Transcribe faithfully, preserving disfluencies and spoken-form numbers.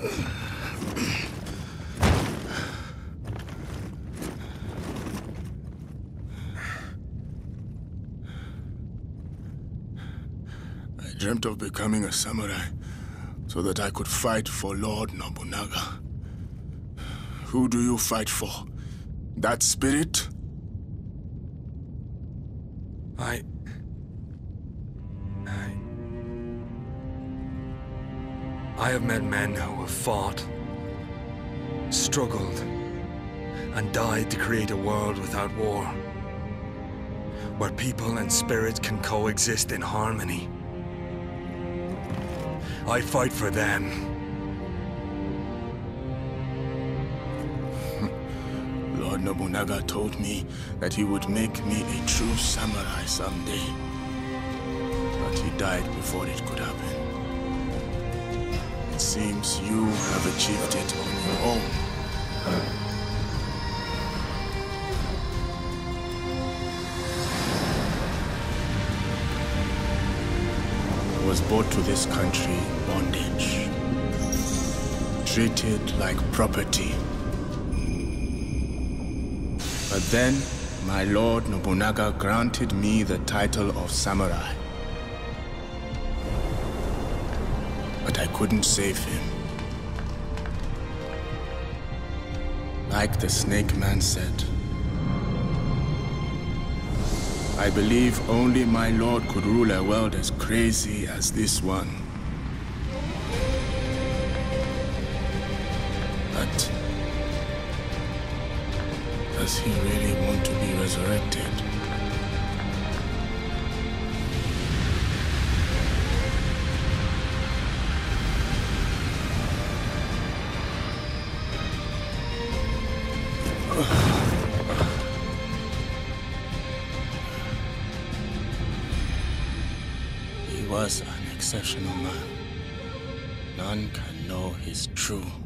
I dreamt of becoming a samurai so that I could fight for Lord Nobunaga. Who do you fight for? That spirit? I... I... I have met men who have fought, struggled, and died to create a world without war, where people and spirits can coexist in harmony. I fight for them. Lord Nobunaga told me that he would make me a true samurai someday. But he died before it could happen. It seems you have achieved it on your own. I was brought to this country in bondage, treated like property. But then, my Lord Nobunaga granted me the title of samurai. But I couldn't save him. Like the Snake Man said, I believe only my lord could rule a world as crazy as this one. But does he really want to be resurrected? He was an exceptional man. None can know his true